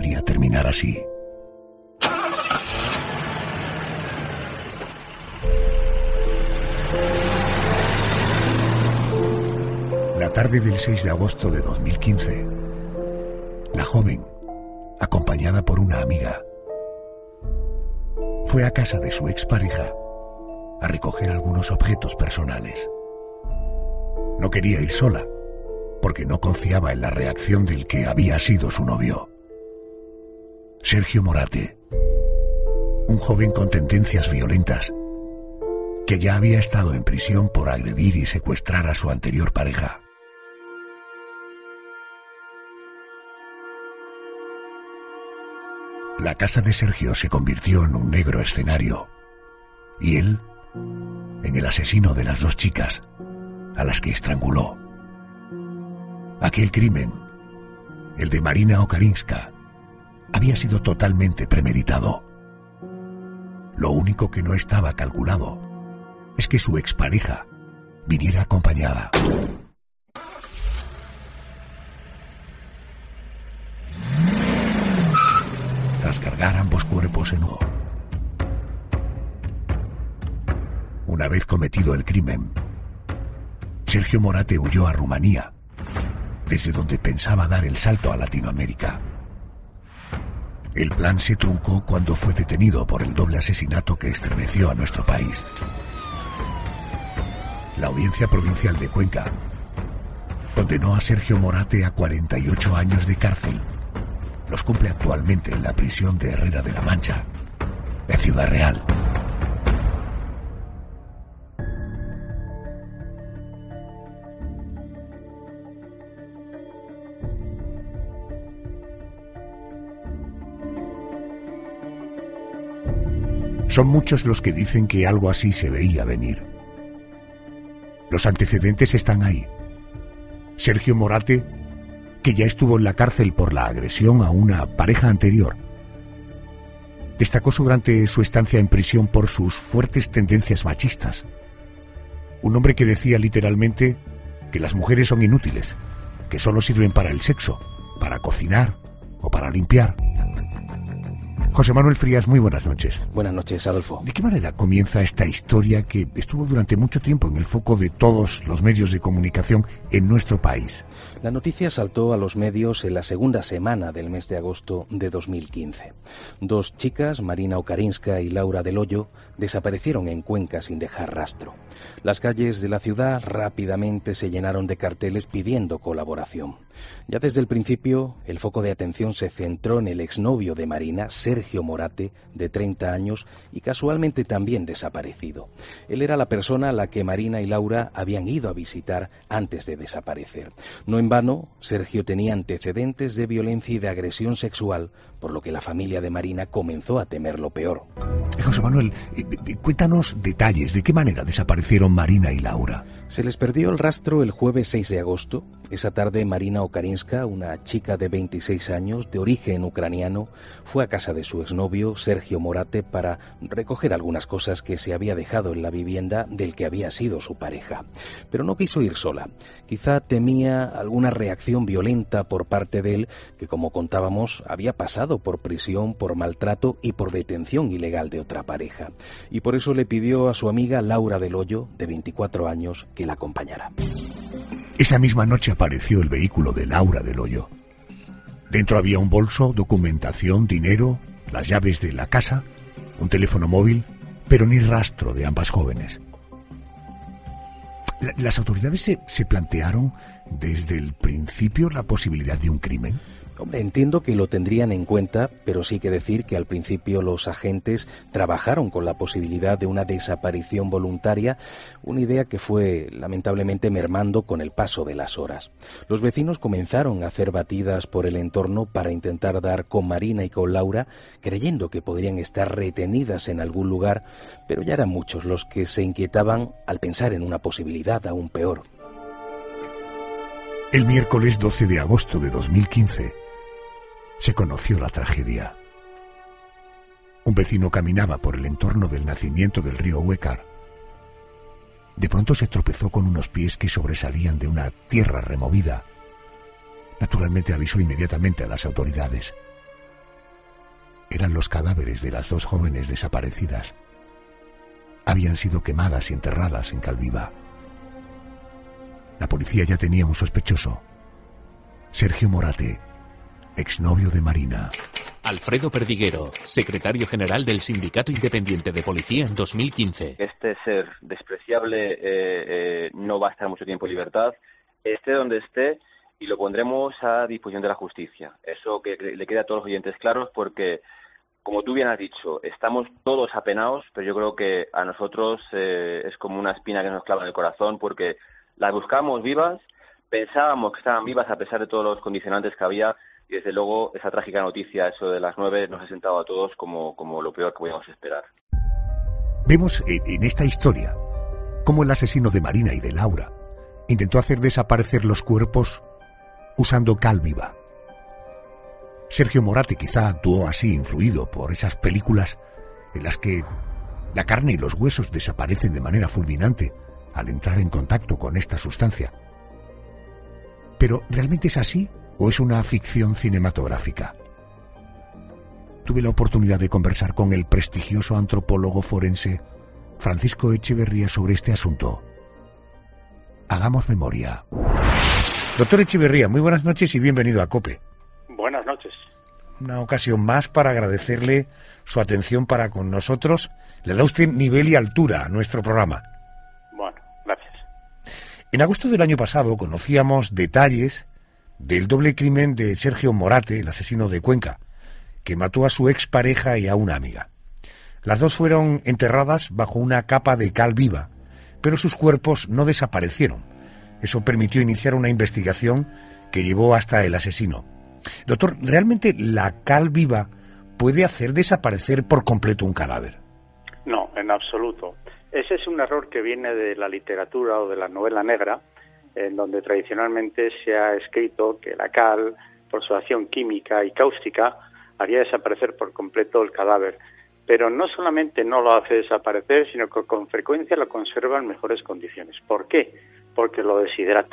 podría terminar así. La tarde del 6 de agosto de 2015, la joven, acompañada por una amiga, fue a casa de su expareja a recoger algunos objetos personales. No quería ir sola, porque no confiaba en la reacción del que había sido su novio. Sergio Morate, un joven con tendencias violentas, que ya había estado en prisión por agredir y secuestrar a su anterior pareja. La casa de Sergio se convirtió en un negro escenario, y él en el asesino de las dos chicas a las que estranguló. Aquel crimen, el de Marina Okarinska, había sido totalmente premeditado. Lo único que no estaba calculado es que su expareja viniera acompañada. Tras cargar ambos cuerpos en uno. Una vez cometido el crimen, Sergio Morate huyó a Rumanía, desde donde pensaba dar el salto a Latinoamérica. El plan se truncó cuando fue detenido por el doble asesinato que estremeció a nuestro país. La Audiencia Provincial de Cuenca condenó a Sergio Morate a 48 años de cárcel. Los cumple actualmente en la prisión de Herrera de la Mancha, en Ciudad Real. Son muchos los que dicen que algo así se veía venir. Los antecedentes están ahí. Sergio Morate, que ya estuvo en la cárcel por la agresión a una pareja anterior, destacó durante su estancia en prisión por sus fuertes tendencias machistas. Un hombre que decía literalmente que las mujeres son inútiles, que solo sirven para el sexo, para cocinar o para limpiar. José Manuel Frías, muy buenas noches. Buenas noches, Adolfo. ¿De qué manera comienza esta historia que estuvo durante mucho tiempo en el foco de todos los medios de comunicación en nuestro país? La noticia saltó a los medios en la segunda semana del mes de agosto de 2015. Dos chicas, Marina Okarinska y Laura del Hoyo, desaparecieron en Cuenca sin dejar rastro. Las calles de la ciudad rápidamente se llenaron de carteles pidiendo colaboración. Ya desde el principio, el foco de atención se centró en el exnovio de Marina, Sergio Morate, de 30 años y casualmente también desaparecido. Él era la persona a la que Marina y Laura habían ido a visitar antes de desaparecer. No en vano, Sergio tenía antecedentes de violencia y de agresión sexual, por lo que la familia de Marina comenzó a temer lo peor. José Manuel, cuéntanos detalles. ¿De qué manera desaparecieron Marina y Laura? Se les perdió el rastro el jueves 6 de agosto. Esa tarde Marina Okarinska, una chica de 26 años, de origen ucraniano, fue a casa de su exnovio, Sergio Morate, para recoger algunas cosas que se había dejado en la vivienda del que había sido su pareja. Pero no quiso ir sola. Quizá temía alguna reacción violenta por parte de él, que como contábamos, había pasado por prisión, por maltrato y por detención ilegal de otra pareja. Y por eso le pidió a su amiga Laura del Hoyo, de 24 años, que la acompañara. Esa misma noche apareció el vehículo de Laura del Hoyo. Dentro había un bolso, documentación, dinero, las llaves de la casa, un teléfono móvil, pero ni rastro de ambas jóvenes. ¿Las autoridades se plantearon desde el principio la posibilidad de un crimen? Hombre, entiendo que lo tendrían en cuenta, pero sí que decir que al principio los agentes trabajaron con la posibilidad de una desaparición voluntaria, una idea que fue lamentablemente mermando con el paso de las horas. Los vecinos comenzaron a hacer batidas por el entorno para intentar dar con Marina y con Laura, creyendo que podrían estar retenidas en algún lugar, pero ya eran muchos los que se inquietaban al pensar en una posibilidad aún peor. El miércoles 12 de agosto de 2015 se conoció la tragedia. Un vecino caminaba por el entorno del nacimiento del río Huécar. De pronto se tropezó con unos pies que sobresalían de una tierra removida. Naturalmente avisó inmediatamente a las autoridades. eran los cadáveres de las 2 jóvenes desaparecidas. Habían sido quemadas y enterradas en Calviva. La policía ya tenía un sospechoso: Sergio Morate, exnovio de Marina. Alfredo Perdiguero, secretario general del Sindicato Independiente de Policía en 2015. Este ser despreciable no va a estar mucho tiempo en libertad, esté donde esté, y lo pondremos a disposición de la justicia. Eso que le quede a todos los oyentes claros, porque, como tú bien has dicho, estamos todos apenados, pero yo creo que a nosotros es como una espina que nos clava en el corazón, porque las buscamos vivas, pensábamos que estaban vivas a pesar de todos los condicionantes que había, y desde luego esa trágica noticia, eso de las 9, nos ha sentado a todos como lo peor que podíamos esperar. Vemos en esta historia cómo el asesino de Marina y de Laura intentó hacer desaparecer los cuerpos usando cal viva. Sergio Morate quizá actuó así, influido por esas películas en las que la carne y los huesos desaparecen de manera fulminante al entrar en contacto con esta sustancia. ¿Pero realmente es así o es una ficción cinematográfica? Tuve la oportunidad de conversar con el prestigioso antropólogo forense Francisco Echeverría sobre este asunto. Hagamos memoria. Doctor Echeverría, muy buenas noches y bienvenido a COPE. Buenas noches. Una ocasión más para agradecerle su atención para con nosotros. Le da usted nivel y altura a nuestro programa. Bueno, gracias. En agosto del año pasado conocíamos detalles del doble crimen de Sergio Morate, el asesino de Cuenca, que mató a su expareja y a una amiga. Las 2 fueron enterradas bajo una capa de cal viva, pero sus cuerpos no desaparecieron. Eso permitió iniciar una investigación que llevó hasta el asesino. Doctor, ¿realmente la cal viva puede hacer desaparecer por completo un cadáver? No, en absoluto. Ese es un error que viene de la literatura o de la novela negra, en donde tradicionalmente se ha escrito que la cal, por su acción química y cáustica, haría desaparecer por completo el cadáver. Pero no solamente no lo hace desaparecer, sino que con frecuencia lo conserva en mejores condiciones. ¿Por qué? Porque lo deshidrata.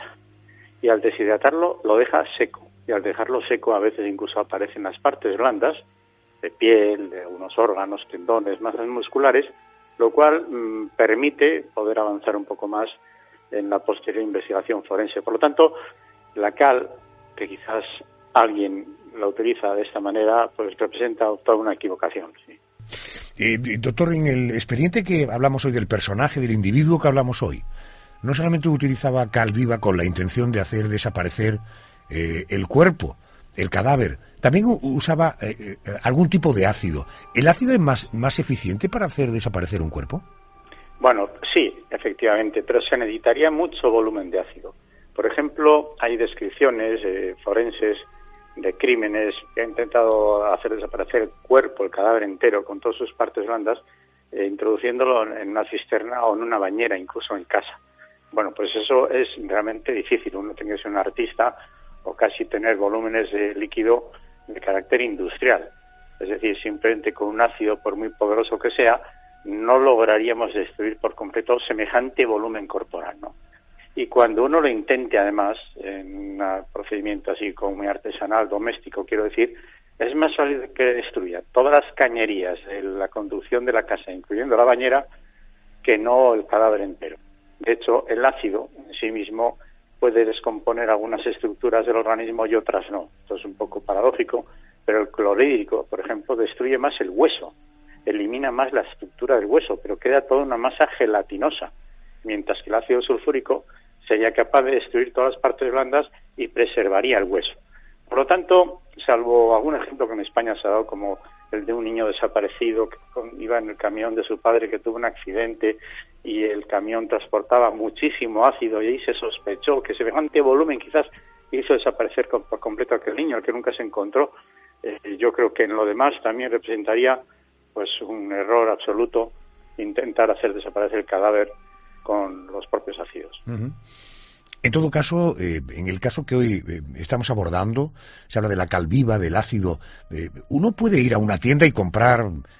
Y al deshidratarlo lo deja seco. Y al dejarlo seco a veces incluso aparecen las partes blandas, de piel, de algunos órganos, tendones, masas musculares, lo cual permite poder avanzar un poco más en la posterior investigación forense. Por lo tanto, la cal, que quizás alguien la utiliza de esta manera, pues representa toda una equivocación. Sí. Doctor, en el expediente que hablamos hoy del personaje, del individuo que hablamos hoy, no solamente utilizaba cal viva con la intención de hacer desaparecer el cuerpo, el cadáver, también usaba algún tipo de ácido. ¿El ácido es más eficiente para hacer desaparecer un cuerpo? Bueno, sí, efectivamente, pero se necesitaría mucho volumen de ácido. Por ejemplo, hay descripciones forenses de crímenes que han intentado hacer desaparecer el cuerpo, el cadáver entero, con todas sus partes blandas, introduciéndolo en una cisterna o en una bañera, incluso en casa. Bueno, pues eso es realmente difícil. Uno tiene que ser un artista o casi tener volúmenes de líquido de carácter industrial. Es decir, simplemente con un ácido, por muy poderoso que sea, no lograríamos destruir por completo semejante volumen corporal, ¿no? Y cuando uno lo intente, además, en un procedimiento así como muy artesanal, doméstico, quiero decir, es más fácil que destruya todas las cañerías de la conducción de la casa, incluyendo la bañera, que no el cadáver entero. De hecho, el ácido en sí mismo puede descomponer algunas estructuras del organismo y otras no. Esto es un poco paradójico, pero el clorhídrico, por ejemplo, destruye más el hueso, elimina más la estructura del hueso, pero queda toda una masa gelatinosa, mientras que el ácido sulfúrico sería capaz de destruir todas las partes blandas y preservaría el hueso. Por lo tanto, salvo algún ejemplo que en España se ha dado, como el de un niño desaparecido que iba en el camión de su padre que tuvo un accidente y el camión transportaba muchísimo ácido y ahí se sospechó que semejante volumen quizás hizo desaparecer por completo a aquel niño, al que nunca se encontró. Yo creo que en lo demás también representaría pues un error absoluto intentar hacer desaparecer el cadáver con los propios ácidos. Uh-huh. En todo caso, en el caso que hoy estamos abordando, se habla de la cal viva, del ácido. ¿Uno puede ir a una tienda y comprar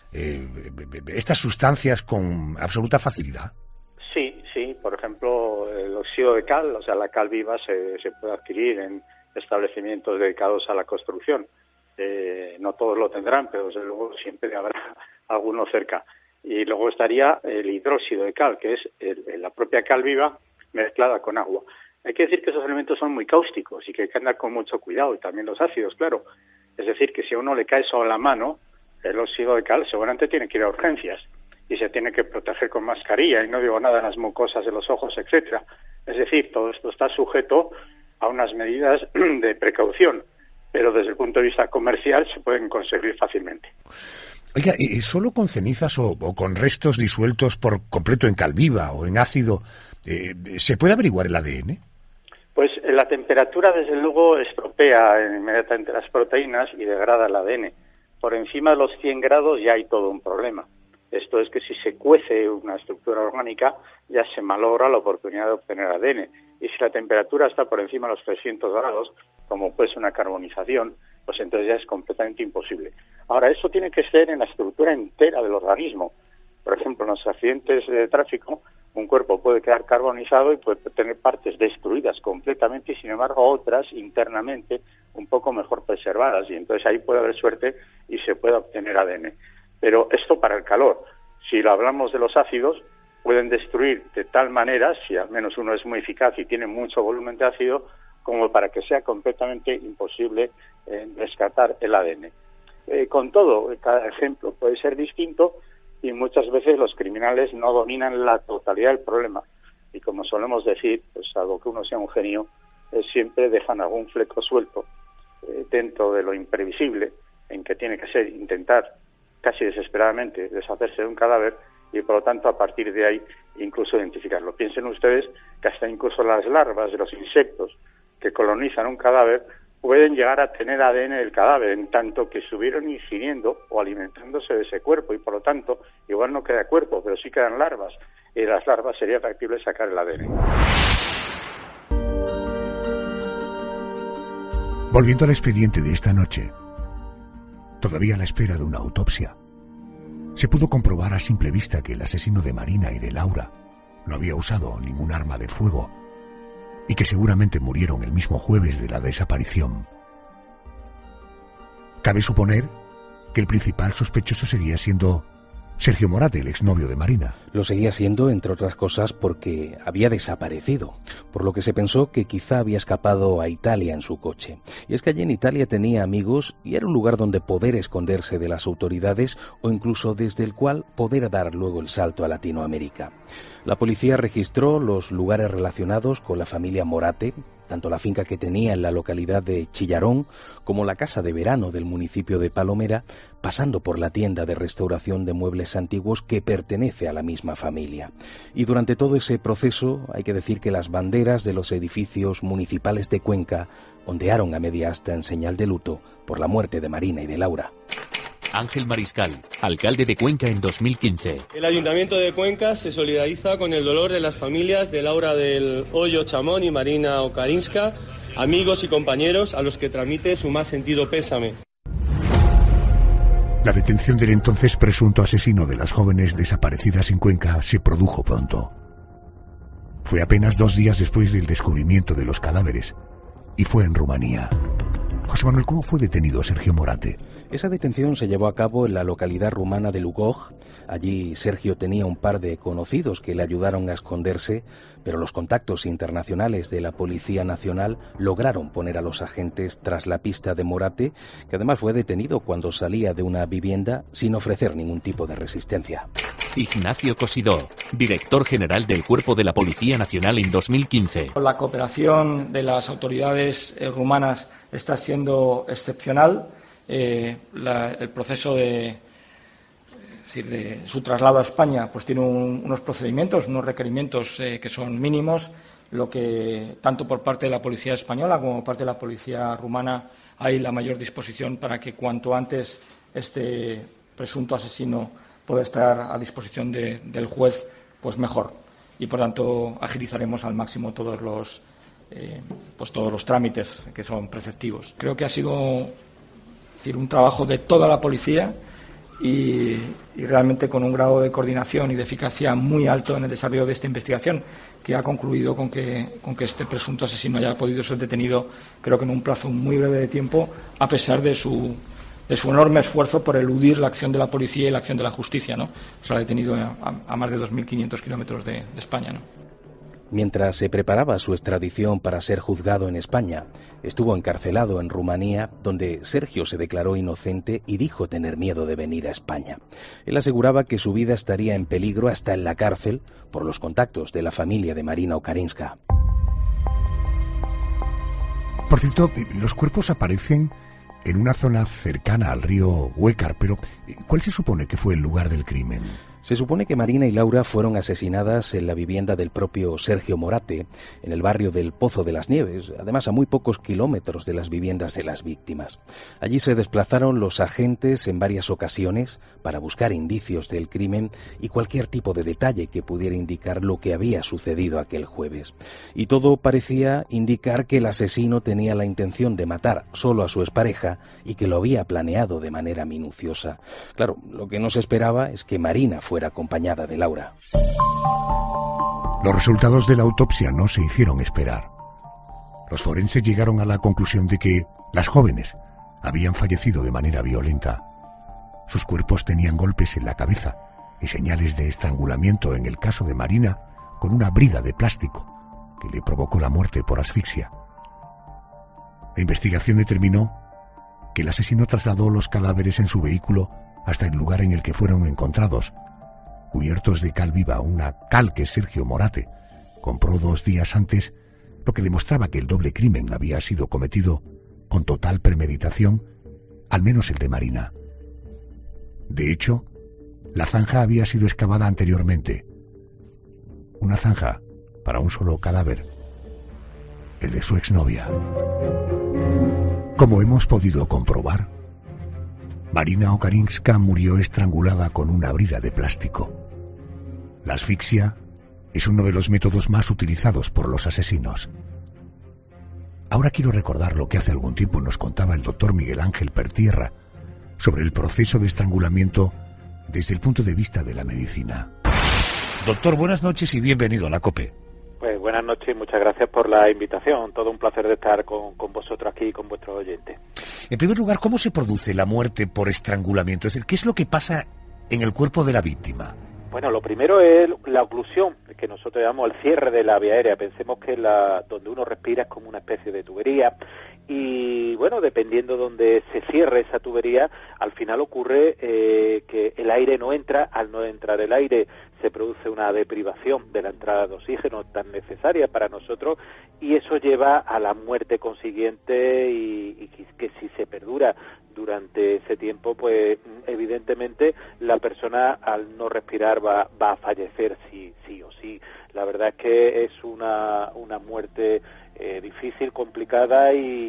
estas sustancias con absoluta facilidad? Sí. Por ejemplo, el óxido de cal, o sea, la cal viva se puede adquirir en establecimientos dedicados a la construcción. No todos lo tendrán, pero desde luego siempre habrá alguno cerca. Y luego estaría el hidróxido de cal, que es la propia cal viva mezclada con agua. Hay que decir que esos elementos son muy cáusticos y que hay que andar con mucho cuidado, y también los ácidos, claro. Es decir, que si a uno le cae sobre la mano el óxido de cal, seguramente tiene que ir a urgencias y se tiene que proteger con mascarilla, y no digo nada de las mucosas de los ojos, etcétera. Es decir, todo esto está sujeto a unas medidas de precaución, pero desde el punto de vista comercial se pueden conseguir fácilmente. Oiga, ¿solo con cenizas o con restos disueltos por completo en cal viva o en ácido se puede averiguar el ADN? Pues la temperatura, desde luego, estropea inmediatamente las proteínas y degrada el ADN. Por encima de los 100 grados ya hay todo un problema. Esto es que si se cuece una estructura orgánica, ya se malogra la oportunidad de obtener ADN. Y si la temperatura está por encima de los 300 grados, como puede ser una carbonización, pues entonces ya es completamente imposible. Ahora, eso tiene que ser en la estructura entera del organismo. Por ejemplo, en los accidentes de tráfico, un cuerpo puede quedar carbonizado y puede tener partes destruidas completamente, y sin embargo otras internamente un poco mejor preservadas, y entonces ahí puede haber suerte y se puede obtener ADN. Pero esto para el calor. Si lo hablamos de los ácidos, pueden destruir de tal manera, si al menos uno es muy eficaz y tiene mucho volumen de ácido, como para que sea completamente imposible rescatar el ADN. Con todo, cada ejemplo puede ser distinto, y muchas veces los criminales no dominan la totalidad del problema. Y como solemos decir, pues salvo que uno sea un genio, siempre dejan algún fleco suelto dentro de lo imprevisible, en que tiene que ser intentar casi desesperadamente deshacerse de un cadáver, y por lo tanto a partir de ahí incluso identificarlo. Piensen ustedes que hasta incluso las larvas de los insectos que colonizan un cadáver pueden llegar a tener ADN del cadáver, en tanto que estuvieron ingiriendo o alimentándose de ese cuerpo, y por lo tanto igual no queda cuerpo, pero sí quedan larvas, y de las larvas sería factible sacar el ADN. Volviendo al expediente de esta noche, todavía a la espera de una autopsia, se pudo comprobar a simple vista que el asesino de Marina y de Laura no había usado ningún arma de fuego, y que seguramente murieron el mismo jueves de la desaparición. Cabe suponer que el principal sospechoso seguía siendo Sergio Morate, el exnovio de Marina. Lo seguía siendo, entre otras cosas, porque había desaparecido, por lo que se pensó que quizá había escapado a Italia en su coche. Y es que allí en Italia tenía amigos y era un lugar donde poder esconderse de las autoridades, o incluso desde el cual poder dar luego el salto a Latinoamérica. La policía registró los lugares relacionados con la familia Morate, tanto la finca que tenía en la localidad de Chillarón como la casa de verano del municipio de Palomera, pasando por la tienda de restauración de muebles antiguos que pertenece a la misma familia. Y durante todo ese proceso hay que decir que las banderas de los edificios municipales de Cuenca ondearon a media asta en señal de luto por la muerte de Marina y de Laura. Ángel Mariscal, alcalde de Cuenca en 2015. El Ayuntamiento de Cuenca se solidariza con el dolor de las familias de Laura del Hoyo Chamón y Marina Okarinska, amigos y compañeros a los que transmite su más sentido pésame. La detención del entonces presunto asesino de las jóvenes desaparecidas en Cuenca se produjo pronto. Fue apenas 2 días después del descubrimiento de los cadáveres, y fue en Rumanía. José Manuel, ¿cómo fue detenido Sergio Morate? Esa detención se llevó a cabo en la localidad rumana de Lugoj. Allí Sergio tenía un par de conocidos que le ayudaron a esconderse, pero los contactos internacionales de la Policía Nacional lograron poner a los agentes tras la pista de Morate, que además fue detenido cuando salía de una vivienda sin ofrecer ningún tipo de resistencia. Ignacio Cosidó, director general del Cuerpo de la Policía Nacional en 2015. La cooperación de las autoridades rumanas está siendo excepcional. El proceso de su traslado a España pues tiene unos procedimientos, unos requerimientos que son mínimos, lo que tanto por parte de la policía española como por parte de la policía rumana hay la mayor disposición para que cuanto antes este presunto asesino pueda estar a disposición del juez, pues mejor. Y por tanto agilizaremos al máximo todos los trámites que son preceptivos. Creo que ha sido un trabajo de toda la policía y realmente con un grado de coordinación y de eficacia muy alto en el desarrollo de esta investigación, que ha concluido con que este presunto asesino haya podido ser detenido, creo que en un plazo muy breve de tiempo, a pesar de su enorme esfuerzo por eludir la acción de la policía y la acción de la justicia, ¿no? O sea, detenido a más de 2.500 kilómetros de España, ¿no? Mientras se preparaba su extradición para ser juzgado en España, estuvo encarcelado en Rumanía, donde Sergio se declaró inocente y dijo tener miedo de venir a España. Él aseguraba que su vida estaría en peligro hasta en la cárcel por los contactos de la familia de Marina Okarinska. Por cierto, los cuerpos aparecen en una zona cercana al río Huécar, pero ¿cuál se supone que fue el lugar del crimen? Se supone que Marina y Laura fueron asesinadas en la vivienda del propio Sergio Morate, en el barrio del Pozo de las Nieves, además a muy pocos kilómetros de las viviendas de las víctimas. Allí se desplazaron los agentes en varias ocasiones para buscar indicios del crimen y cualquier tipo de detalle que pudiera indicar lo que había sucedido aquel jueves. Y todo parecía indicar que el asesino tenía la intención de matar solo a su expareja y que lo había planeado de manera minuciosa. Claro, lo que no se esperaba es que Marina fuera acompañada de Laura. Los resultados de la autopsia no se hicieron esperar. Los forenses llegaron a la conclusión de que las jóvenes habían fallecido de manera violenta. Sus cuerpos tenían golpes en la cabeza y señales de estrangulamiento en el caso de Marina con una brida de plástico que le provocó la muerte por asfixia. La investigación determinó que el asesino trasladó los cadáveres en su vehículo hasta el lugar en el que fueron encontrados, cubiertos de cal viva, una cal que Sergio Morate compró 2 días antes, lo que demostraba que el doble crimen había sido cometido con total premeditación, al menos el de Marina. De hecho, la zanja había sido excavada anteriormente. Una zanja para un solo cadáver, el de su exnovia. Como hemos podido comprobar, Marina Okarinska murió estrangulada con una brida de plástico. La asfixia es uno de los métodos más utilizados por los asesinos. Ahora quiero recordar lo que hace algún tiempo nos contaba el doctor Miguel Ángel Pertierra sobre el proceso de estrangulamiento desde el punto de vista de la medicina. Doctor, buenas noches y bienvenido a la COPE. Pues buenas noches y muchas gracias por la invitación. Todo un placer de estar con vosotros aquí y con vuestros oyentes. En primer lugar, ¿cómo se produce la muerte por estrangulamiento? Es decir, ¿qué es lo que pasa en el cuerpo de la víctima? Bueno, lo primero es la oclusión, que nosotros llamamos el cierre de la vía aérea. Pensemos que donde uno respira es como una especie de tubería. Y bueno, dependiendo donde se cierre esa tubería, al final ocurre que el aire no entra. Al no entrar el aire se produce una deprivación de la entrada de oxígeno tan necesaria para nosotros, y eso lleva a la muerte consiguiente, y que si se perdura durante ese tiempo, pues evidentemente la persona al no respirar va a fallecer sí o sí. La verdad es que es una muerte difícil, complicada y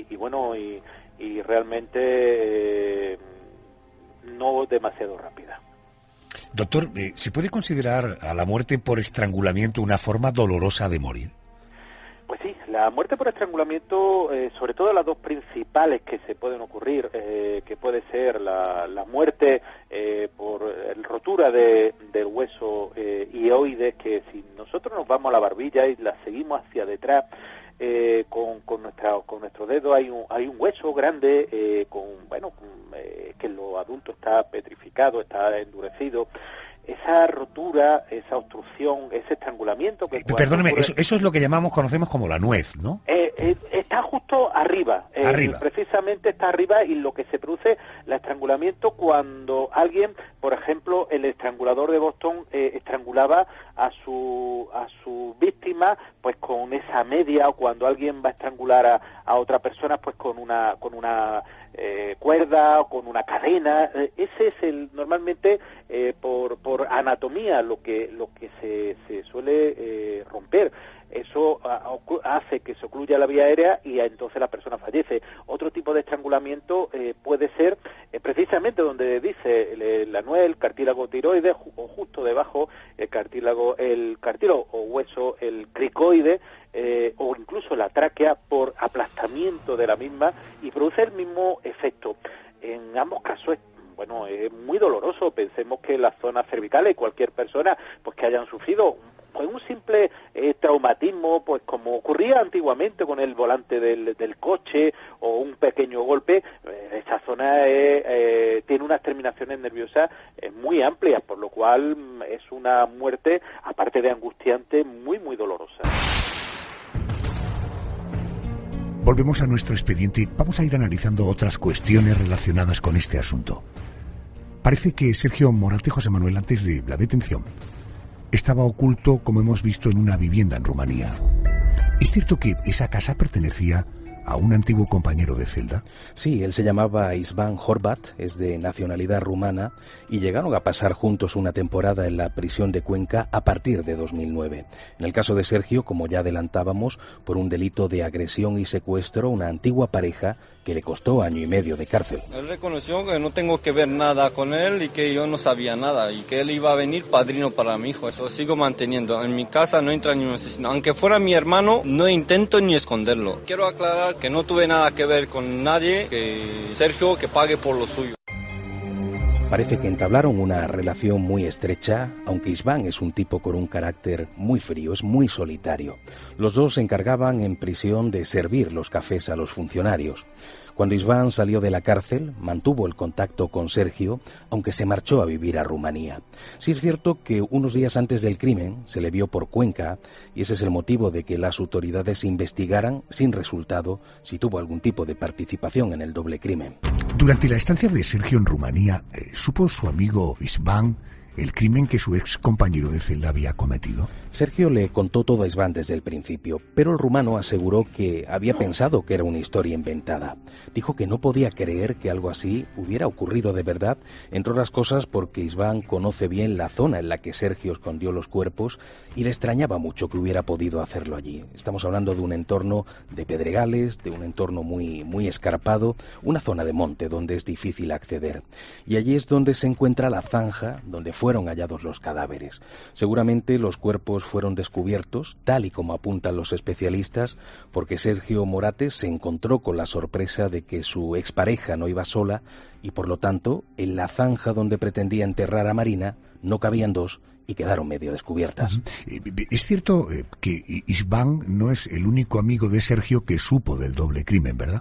realmente no demasiado rápida. Doctor, ¿se puede considerar a la muerte por estrangulamiento una forma dolorosa de morir? Pues sí, la muerte por estrangulamiento, sobre todo las dos principales que se pueden ocurrir, que puede ser la muerte por rotura del hueso hioides, que si nosotros nos vamos a la barbilla y la seguimos hacia detrás, con nuestro dedo hay un hueso grande que en los adultos está petrificado, está endurecido. Esa rotura, esa obstrucción, ese estrangulamiento que perdóneme, ocurre, eso es lo que conocemos como la nuez, ¿no? Está justo arriba. Precisamente está arriba, y lo que se produce el estrangulamiento cuando alguien, por ejemplo, el estrangulador de Boston estrangulaba a su víctima pues con esa media, o cuando alguien va a estrangular a otra persona pues con una cuerda o con una cadena. Ese es normalmente por anatomía lo que se suele romper. Eso hace que se ocluya la vía aérea y entonces la persona fallece. Otro tipo de estrangulamiento puede ser precisamente donde dice la nuez, el cartílago tiroides, o justo debajo el cartílago o hueso, el cricoide, o incluso la tráquea, por aplastamiento de la misma, y produce el mismo efecto. En ambos casos es bueno, es muy doloroso. Pensemos que las zonas cervicales, cualquier persona pues que hayan sufrido pues un simple traumatismo, pues como ocurría antiguamente con el volante del coche o un pequeño golpe, esa zona tiene unas terminaciones nerviosas muy amplias, por lo cual es una muerte, aparte de angustiante, muy, muy dolorosa. Volvemos a nuestro expediente y vamos a ir analizando otras cuestiones relacionadas con este asunto. Parece que Sergio Morate, José Manuel, antes de la detención, estaba oculto, como hemos visto, en una vivienda en Rumanía. ¿Es cierto que esa casa pertenecía a un antiguo compañero de celda? Sí, él se llamaba István Horvat, es de nacionalidad rumana, y llegaron a pasar juntos una temporada en la prisión de Cuenca a partir de 2009. En el caso de Sergio, como ya adelantábamos, por un delito de agresión y secuestro a una antigua pareja que le costó 1 año y medio de cárcel. Él reconoció que no tengo que ver nada con él y que yo no sabía nada y que él iba a venir padrino para mi hijo. Eso sigo manteniendo. En mi casa no entra ni un asesino. Aunque fuera mi hermano, no intento ni esconderlo. Quiero aclarar que no tuve nada que ver con nadie, que Sergio que pague por lo suyo. Parece que entablaron una relación muy estrecha, aunque István es un tipo con un carácter muy frío, es muy solitario. Los dos se encargaban en prisión de servir los cafés a los funcionarios. Cuando István salió de la cárcel, mantuvo el contacto con Sergio, aunque se marchó a vivir a Rumanía. Sí es cierto que unos días antes del crimen se le vio por Cuenca, y ese es el motivo de que las autoridades investigaran, sin resultado, si tuvo algún tipo de participación en el doble crimen. Durante la estancia de Sergio en Rumanía, ¿supo su amigo István el crimen que su ex compañero de celda había cometido? Sergio le contó todo a István desde el principio, pero el rumano aseguró que había pensado que era una historia inventada. Dijo que no podía creer que algo así hubiera ocurrido de verdad, entre otras cosas porque István conoce bien la zona en la que Sergio escondió los cuerpos y le extrañaba mucho que hubiera podido hacerlo allí. Estamos hablando de un entorno de pedregales, de un entorno muy, muy escarpado, una zona de monte donde es difícil acceder. Y allí es donde se encuentra la zanja donde fueron hallados los cadáveres. Seguramente los cuerpos fueron descubiertos, tal y como apuntan los especialistas, porque Sergio Morate se encontró con la sorpresa de que su expareja no iba sola y, por lo tanto, en la zanja donde pretendía enterrar a Marina no cabían dos y quedaron medio descubiertas. Es cierto que István no es el único amigo de Sergio que supo del doble crimen, ¿verdad?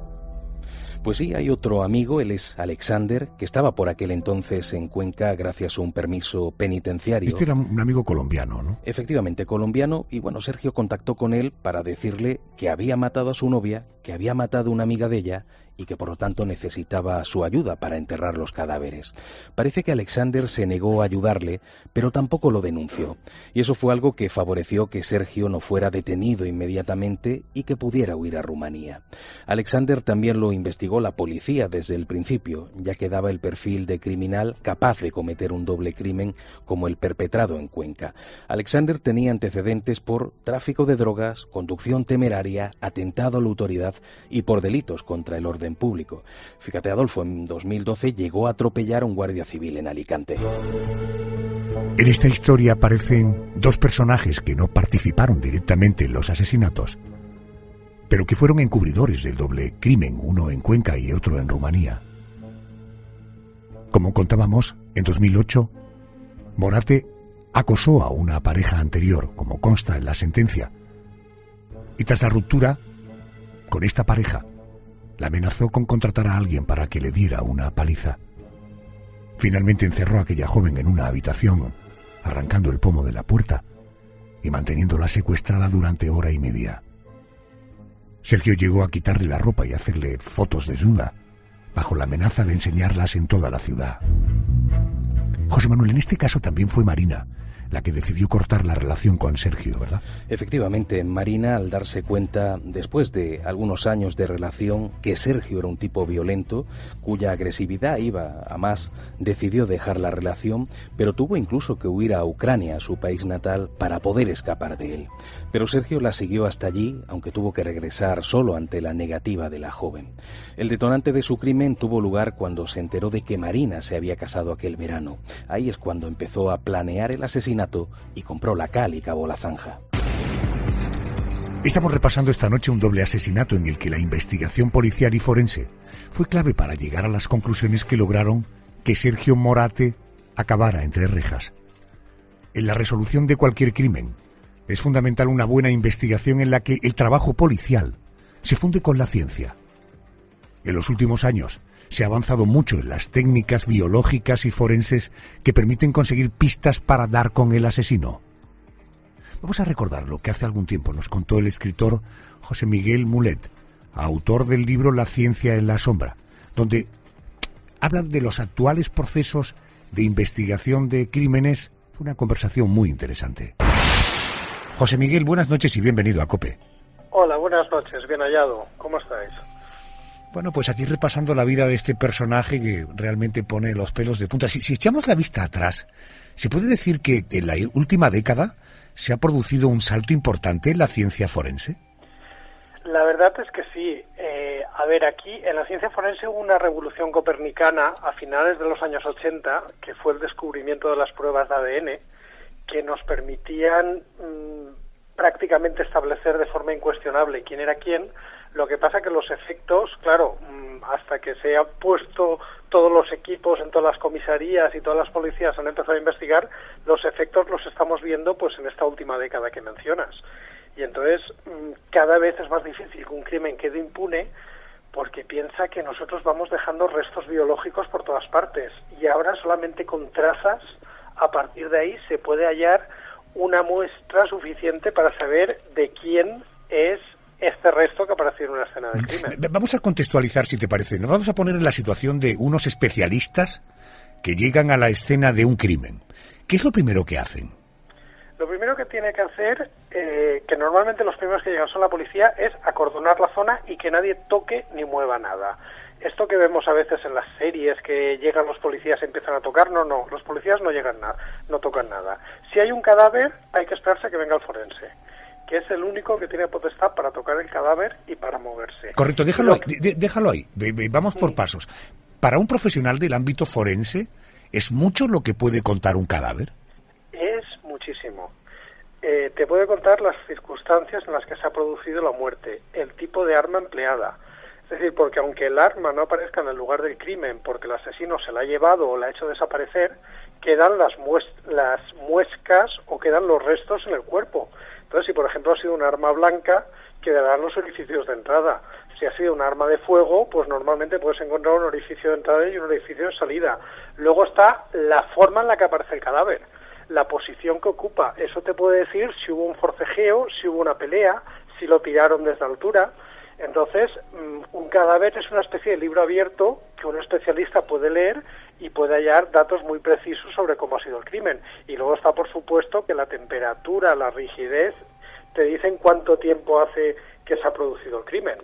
Pues sí, hay otro amigo, él es Alexander, que estaba por aquel entonces en Cuenca gracias a un permiso penitenciario. Este era un amigo colombiano, ¿no? Efectivamente, colombiano, y bueno, Sergio contactó con él para decirle que había matado a su novia, que había matado a una amiga de ella y que por lo tanto necesitaba su ayuda para enterrar los cadáveres. Parece que Alexander se negó a ayudarle, pero tampoco lo denunció, y eso fue algo que favoreció que Sergio no fuera detenido inmediatamente y que pudiera huir a Rumanía. Alexander también lo investigó la policía desde el principio, ya que daba el perfil de criminal capaz de cometer un doble crimen como el perpetrado en Cuenca. Alexander tenía antecedentes por tráfico de drogas, conducción temeraria, atentado a la autoridad y por delitos contra el orden público. Fíjate, Adolfo, en 2012 llegó a atropellar a un guardia civil en Alicante. En esta historia aparecen dos personajes que no participaron directamente en los asesinatos, pero que fueron encubridores del doble crimen, uno en Cuenca y otro en Rumanía. Como contábamos, en 2008, Morate acosó a una pareja anterior, como consta en la sentencia, y tras la ruptura con esta pareja, la amenazó con contratar a alguien para que le diera una paliza. Finalmente encerró a aquella joven en una habitación, arrancando el pomo de la puerta y manteniéndola secuestrada durante 1 hora y media. Sergio llegó a quitarle la ropa y hacerle fotos desnuda, bajo la amenaza de enseñarlas en toda la ciudad. José Manuel, en este caso también fue Marina la que decidió cortar la relación con Sergio, ¿verdad? Efectivamente, Marina, al darse cuenta, después de algunos años de relación, que Sergio era un tipo violento, cuya agresividad iba a más, decidió dejar la relación, pero tuvo incluso que huir a Ucrania, su país natal, para poder escapar de él. Pero Sergio la siguió hasta allí, aunque tuvo que regresar solo ante la negativa de la joven. El detonante de su crimen tuvo lugar cuando se enteró de que Marina se había casado aquel verano. Ahí es cuando empezó a planear el asesinato y compró la cal y cavó la zanja. Estamos repasando esta noche un doble asesinato en el que la investigación policial y forense fue clave para llegar a las conclusiones que lograron que Sergio Morate acabara entre rejas. En la resolución de cualquier crimen es fundamental una buena investigación en la que el trabajo policial se funde con la ciencia. En los últimos años se ha avanzado mucho en las técnicas biológicas y forenses que permiten conseguir pistas para dar con el asesino. Vamos a recordar lo que hace algún tiempo nos contó el escritor José Miguel Mulet, autor del libro La ciencia en la sombra, donde hablan de los actuales procesos de investigación de crímenes. Fue una conversación muy interesante. José Miguel, buenas noches y bienvenido a COPE. Hola, buenas noches, bien hallado. ¿Cómo estáis? Bueno, pues aquí repasando la vida de este personaje que realmente pone los pelos de punta. Si echamos la vista atrás, ¿se puede decir que en la última década se ha producido un salto importante en la ciencia forense? La verdad es que sí. Aquí en la ciencia forense hubo una revolución copernicana a finales de los años 80, que fue el descubrimiento de las pruebas de ADN, que nos permitían prácticamente establecer de forma incuestionable quién era quién. Lo que pasa que los efectos, claro, hasta que se han puesto todos los equipos en todas las comisarías y todas las policías han empezado a investigar, los efectos los estamos viendo pues en esta última década que mencionas. Y entonces cada vez es más difícil que un crimen quede impune, porque piensa que nosotros vamos dejando restos biológicos por todas partes. Y ahora solamente con trazas, a partir de ahí se puede hallar una muestra suficiente para saber de quién es este resto que apareció en una escena de crimen. Vamos a contextualizar, si te parece. Nos vamos a poner en la situación de unos especialistas que llegan a la escena de un crimen. ¿Qué es lo primero que hacen? Lo primero que tiene que hacer, que normalmente los primeros que llegan son la policía, es acordonar la zona y que nadie toque ni mueva nada. Esto que vemos a veces en las series, que llegan los policías y empiezan a tocar, no, los policías no llegan no tocan nada. Si hay un cadáver, hay que esperarse a que venga el forense, que es el único que tiene potestad para tocar el cadáver y para moverse. Correcto, déjalo ahí. Vamos por pasos. Para un profesional del ámbito forense, ¿es mucho lo que puede contar un cadáver? Es muchísimo. Te puede contar las circunstancias en las que se ha producido la muerte, el tipo de arma empleada. Es decir, porque aunque el arma no aparezca en el lugar del crimen porque el asesino se la ha llevado o la ha hecho desaparecer, quedan las muescas o quedan los restos en el cuerpo. Entonces, si por ejemplo ha sido un arma blanca, quedarán los orificios de entrada. Si ha sido un arma de fuego, pues normalmente puedes encontrar un orificio de entrada y un orificio de salida. Luego está la forma en la que aparece el cadáver, la posición que ocupa. Eso te puede decir si hubo un forcejeo, si hubo una pelea, si lo tiraron desde altura. Entonces, un cadáver es una especie de libro abierto que un especialista puede leer y puede hallar datos muy precisos sobre cómo ha sido el crimen. Y luego está, por supuesto, que la temperatura, la rigidez, te dicen cuánto tiempo hace que se ha producido el crimen.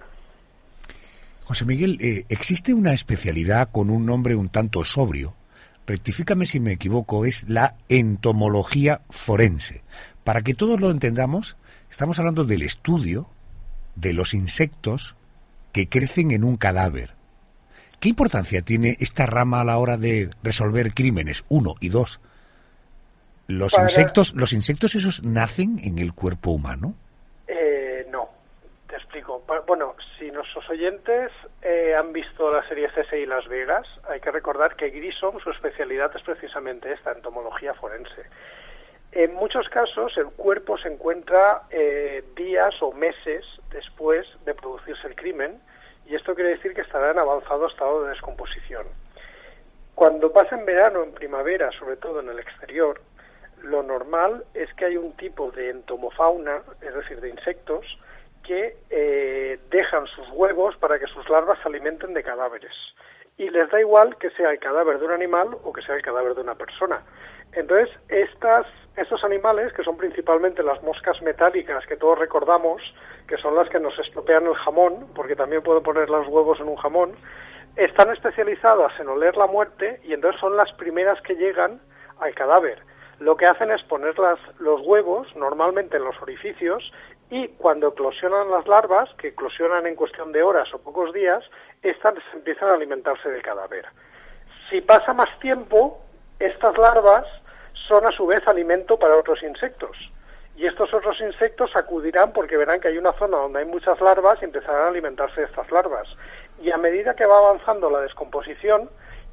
José Miguel, existe una especialidad con un nombre un tanto sobrio, rectifícame si me equivoco, es la entomología forense. Para que todos lo entendamos, estamos hablando del estudio de los insectos que crecen en un cadáver. ¿Qué importancia tiene esta rama a la hora de resolver crímenes? 1 y 2. ¿Los insectos esos nacen en el cuerpo humano? No, te explico. Bueno, si nuestros oyentes han visto la serie CSI Las Vegas, hay que recordar que Grissom, su especialidad es precisamente esta, entomología forense. En muchos casos el cuerpo se encuentra días o meses después de producirse el crimen, y esto quiere decir que estará en avanzado estado de descomposición. Cuando pasa en verano o en primavera, sobre todo en el exterior, lo normal es que hay un tipo de entomofauna, es decir, de insectos, que dejan sus huevos para que sus larvas se alimenten de cadáveres. Y les da igual que sea el cadáver de un animal o que sea el cadáver de una persona. Entonces, estos animales, que son principalmente las moscas metálicas que todos recordamos, que son las que nos estropean el jamón, porque también puedo poner los huevos en un jamón, están especializadas en oler la muerte y entonces son las primeras que llegan al cadáver. Lo que hacen es poner los huevos, normalmente en los orificios, y cuando eclosionan las larvas, que eclosionan en cuestión de horas o pocos días, estas empiezan a alimentarse del cadáver. Si pasa más tiempo, estas larvas son a su vez alimento para otros insectos. Y estos otros insectos acudirán porque verán que hay una zona donde hay muchas larvas y empezarán a alimentarse de estas larvas. Y a medida que va avanzando la descomposición,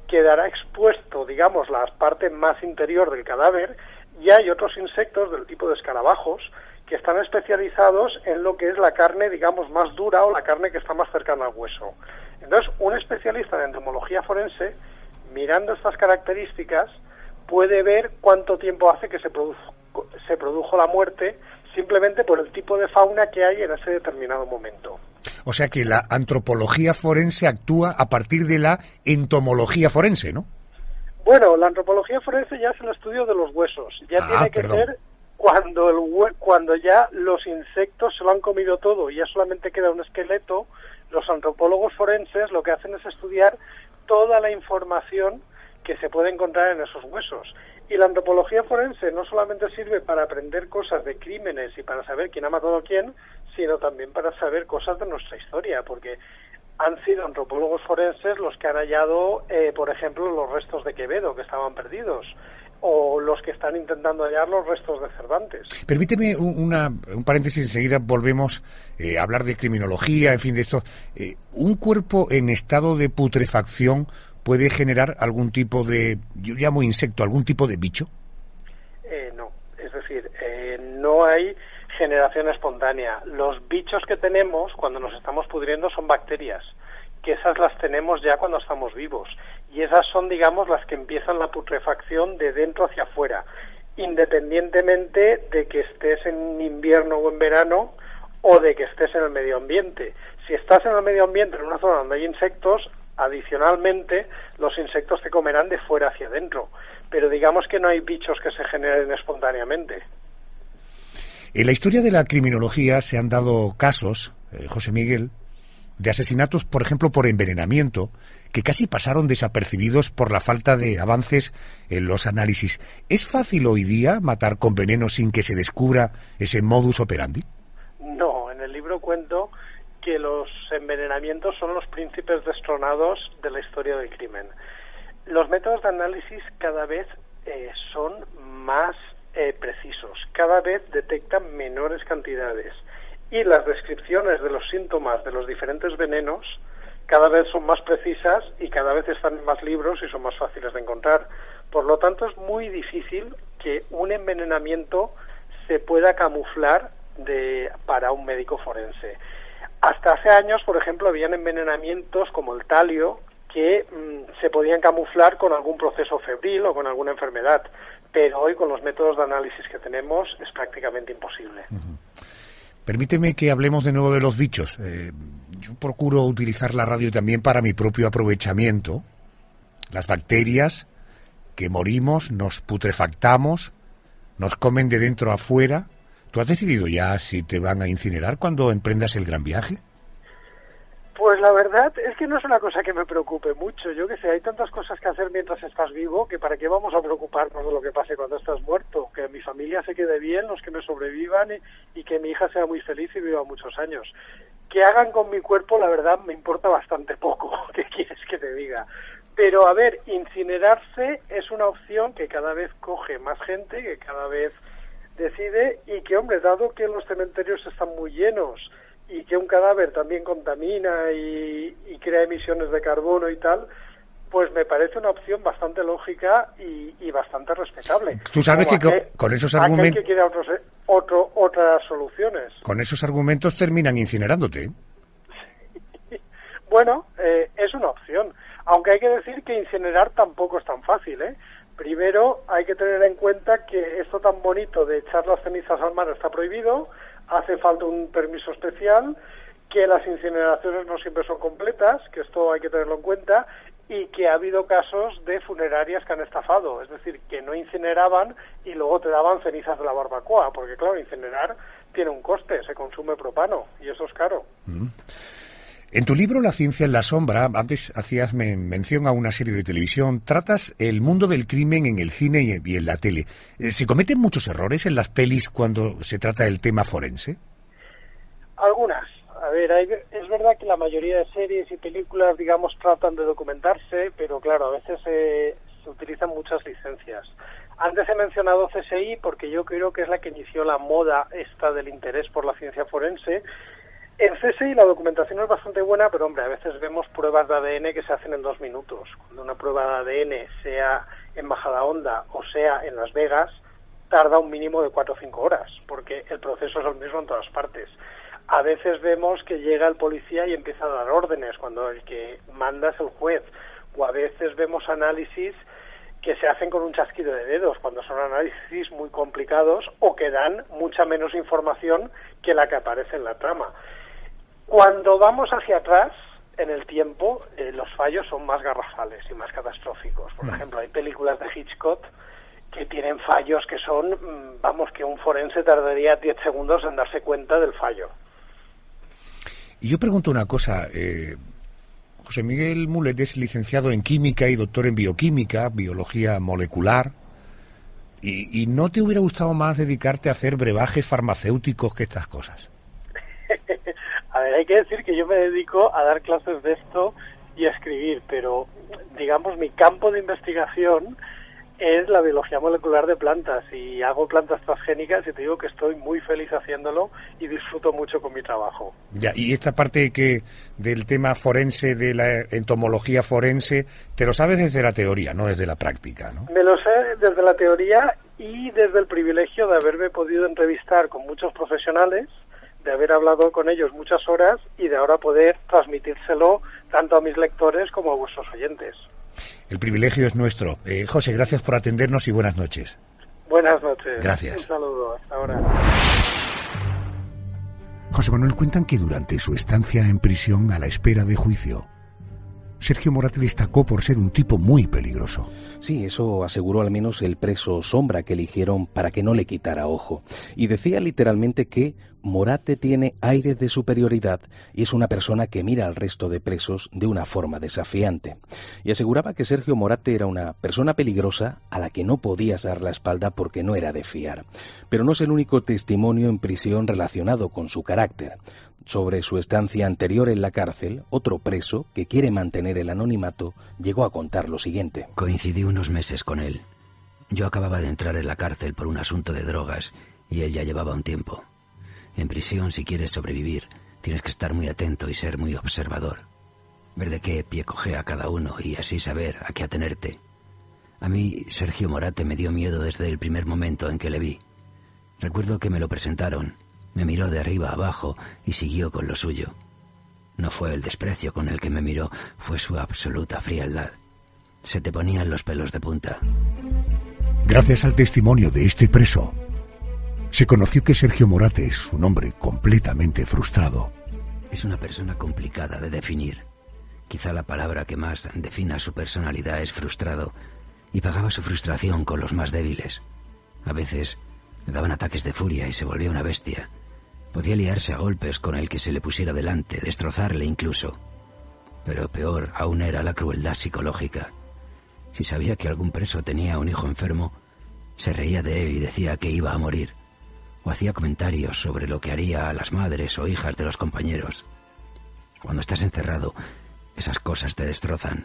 quedará expuesto, digamos, la parte más interior del cadáver, y hay otros insectos del tipo de escarabajos que están especializados en lo que es la carne, digamos, más dura o la carne que está más cercana al hueso. Entonces, un especialista en entomología forense, mirando estas características, puede ver cuánto tiempo hace que se produjo la muerte simplemente por el tipo de fauna que hay en ese determinado momento. O sea que la antropología forense actúa a partir de la entomología forense, ¿no? Bueno, la antropología forense ya es el estudio de los huesos. Ya tiene que ser cuando ya los insectos se lo han comido todo y ya solamente queda un esqueleto. Los antropólogos forenses lo que hacen es estudiar toda la información que se puede encontrar en esos huesos. Y la antropología forense no solamente sirve para aprender cosas de crímenes y para saber quién ha matado a quién, sino también para saber cosas de nuestra historia, porque han sido antropólogos forenses los que han hallado, por ejemplo, los restos de Quevedo, que estaban perdidos, o los que están intentando hallar los restos de Cervantes. Permíteme un paréntesis, enseguida volvemos a hablar de criminología, en fin, de esto. ¿Un cuerpo en estado de putrefacción puede generar algún tipo de, yo llamo insecto, algún tipo de bicho? No, es decir, no hay generación espontánea. Los bichos que tenemos cuando nos estamos pudriendo son bacterias, que esas las tenemos ya cuando estamos vivos, y esas son, digamos, las que empiezan la putrefacción de dentro hacia afuera, independientemente de que estés en invierno o en verano o de que estés en el medio ambiente. Si estás en el medio ambiente, en una zona donde hay insectos, adicionalmente los insectos te comerán de fuera hacia adentro, pero digamos que no hay bichos que se generen espontáneamente. En la historia de la criminología se han dado casos, José Miguel, de asesinatos, por ejemplo, por envenenamiento, que casi pasaron desapercibidos por la falta de avances en los análisis. ¿Es fácil hoy día matar con veneno sin que se descubra ese modus operandi? No, en el libro cuento que los envenenamientos son los príncipes destronados de la historia del crimen. Los métodos de análisis cada vez son más precisos, cada vez detectan menores cantidades, y las descripciones de los síntomas de los diferentes venenos cada vez son más precisas y cada vez están en más libros y son más fáciles de encontrar. Por lo tanto, es muy difícil que un envenenamiento se pueda camuflar para un médico forense. Hasta hace años, por ejemplo, habían envenenamientos como el talio que se podían camuflar con algún proceso febril o con alguna enfermedad, pero hoy con los métodos de análisis que tenemos es prácticamente imposible. Uh-huh. Permíteme que hablemos de nuevo de los bichos. Yo procuro utilizar la radio también para mi propio aprovechamiento. Las bacterias que morimos, nos putrefactamos, nos comen de dentro a afuera. ¿Tú has decidido ya si te van a incinerar cuando emprendas el gran viaje? Pues la verdad es que no es una cosa que me preocupe mucho. Yo qué sé, hay tantas cosas que hacer mientras estás vivo que para qué vamos a preocuparnos de lo que pase cuando estás muerto. Que mi familia se quede bien, los que me sobrevivan y que mi hija sea muy feliz y viva muchos años. Que hagan con mi cuerpo, la verdad, me importa bastante poco. ¿Qué quieres que te diga? Pero, a ver, incinerarse es una opción que cada vez coge más gente, que cada vez decide, y que, hombre, dado que los cementerios están muy llenos y que un cadáver también contamina y crea emisiones de carbono y tal, pues me parece una opción bastante lógica y bastante respetable. Tú sabes que con esos argumentos... Hay que quiera otras soluciones. Con esos argumentos terminan incinerándote. Bueno, es una opción. Aunque hay que decir que incinerar tampoco es tan fácil, ¿eh? Primero hay que tener en cuenta que esto tan bonito de echar las cenizas al mar está prohibido, hace falta un permiso especial, que las incineraciones no siempre son completas, que esto hay que tenerlo en cuenta, y que ha habido casos de funerarias que han estafado, es decir, que no incineraban y luego te daban cenizas de la barbacoa, porque claro, incinerar tiene un coste, se consume propano, y eso es caro. En tu libro La ciencia en la sombra, antes hacías mención a una serie de televisión, tratas el mundo del crimen en el cine y en la tele. ¿Se cometen muchos errores en las pelis cuando se trata del tema forense? Algunas. A ver, es verdad que la mayoría de series y películas, digamos, tratan de documentarse, pero claro, a veces se utilizan muchas licencias. Antes he mencionado CSI porque yo creo que es la que inició la moda esta del interés por la ciencia forense. En CSI la documentación es bastante buena, pero hombre, a veces vemos pruebas de ADN que se hacen en 2 minutos. Cuando una prueba de ADN, sea en Majadahonda o sea en Las Vegas, tarda un mínimo de 4 o 5 horas, porque el proceso es el mismo en todas partes. A veces vemos que llega el policía y empieza a dar órdenes, cuando el que manda es el juez. O a veces vemos análisis que se hacen con un chasquido de dedos, cuando son análisis muy complicados o que dan mucha menos información que la que aparece en la trama. Cuando vamos hacia atrás en el tiempo, los fallos son más garrafales y más catastróficos. Por ejemplo, hay películas de Hitchcock que tienen fallos que son, que un forense tardaría 10 segundos en darse cuenta del fallo. Y yo pregunto una cosa, José Miguel Mulet es licenciado en Química y doctor en Bioquímica, Biología Molecular, y ¿no te hubiera gustado más dedicarte a hacer brebajes farmacéuticos que estas cosas? A ver, hay que decir que yo me dedico a dar clases de esto y a escribir, pero digamos mi campo de investigación es la biología molecular de plantas y hago plantas transgénicas y te digo que estoy muy feliz haciéndolo y disfruto mucho con mi trabajo. Ya, y esta parte del tema forense, de la entomología forense, te lo sabes desde la teoría, no desde la práctica, ¿no? Me lo sé desde la teoría y desde el privilegio de haberme podido entrevistar con muchos profesionales, de haber hablado con ellos muchas horas y de ahora poder transmitírselo tanto a mis lectores como a vuestros oyentes. El privilegio es nuestro. José, gracias por atendernos y buenas noches. Buenas noches. Gracias. Un saludo. Hasta ahora. José Manuel, cuentan que durante su estancia en prisión a la espera de juicio, Sergio Morate destacó por ser un tipo muy peligroso. Sí, eso aseguró al menos el preso Sombra que eligieron para que no le quitara ojo. Y decía literalmente que Morate tiene aires de superioridad y es una persona que mira al resto de presos de una forma desafiante. Y aseguraba que Sergio Morate era una persona peligrosa a la que no podías dar la espalda porque no era de fiar. Pero no es el único testimonio en prisión relacionado con su carácter. Sobre su estancia anterior en la cárcel, otro preso, que quiere mantener el anonimato, llegó a contar lo siguiente. Coincidí unos meses con él. Yo acababa de entrar en la cárcel por un asunto de drogas y él ya llevaba un tiempo. En prisión, si quieres sobrevivir, tienes que estar muy atento y ser muy observador. Ver de qué pie cojea cada uno y así saber a qué atenerte. A mí, Sergio Morate me dio miedo desde el primer momento en que le vi. Recuerdo que me lo presentaron. Me miró de arriba a abajo y siguió con lo suyo. No fue el desprecio con el que me miró, fue su absoluta frialdad. Se te ponían los pelos de punta. Gracias al testimonio de este preso, se conoció que Sergio Morate es un hombre completamente frustrado. Es una persona complicada de definir. Quizá la palabra que más defina su personalidad es frustrado, y pagaba su frustración con los más débiles. A veces le daban ataques de furia y se volvía una bestia. Podía liarse a golpes con el que se le pusiera delante, destrozarle incluso. Pero peor aún era la crueldad psicológica. Si sabía que algún preso tenía un hijo enfermo, se reía de él y decía que iba a morir, o hacía comentarios sobre lo que haría a las madres o hijas de los compañeros. Cuando estás encerrado, esas cosas te destrozan.